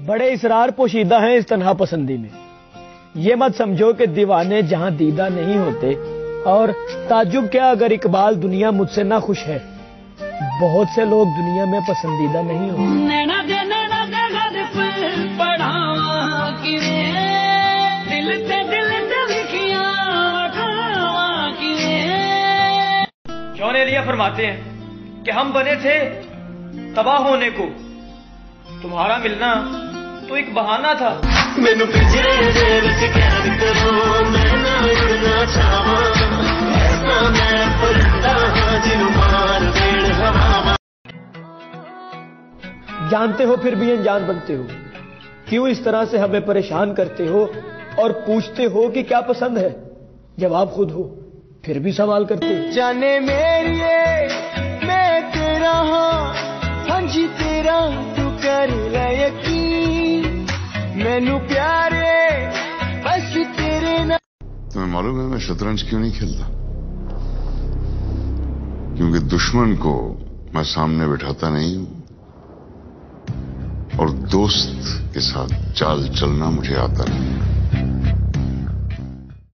बड़े इसरार पोशीदा हैं इस तन्हा पसंदी में। ये मत समझो कि दीवाने जहां दीदा नहीं होते, और ताज्जुब क्या अगर इकबाल दुनिया मुझसे ना खुश है। बहुत से लोग दुनिया में पसंदीदा नहीं होते। जॉन एलिया फरमाते हैं कि हम बने थे तबाह होने को, तुम्हारा मिलना तो एक बहाना था। मैनू पिंजरे दे विच कैद करो, मैं ना उड़ना चाहां, ऐसा मैं परिंदा हां जिन्नू मार देण हवावां। जानते हो फिर भी अनजान बनते हो, क्यों इस तरह से हमें परेशान करते हो और पूछते हो कि क्या पसंद है। जवाब खुद हो फिर भी सवाल करते हो। जाने मेरिए मैं तेरा हाँ जी तेरा, तू कर ले यकीन मैनू प्यारे बस तेरे ना। तुम्हें मालूम है मैं शतरंज क्यों नहीं खेलता? क्योंकि दुश्मन को मैं सामने बिठाता नहीं हूं, और दोस्त के साथ चाल चलना मुझे आता नहीं।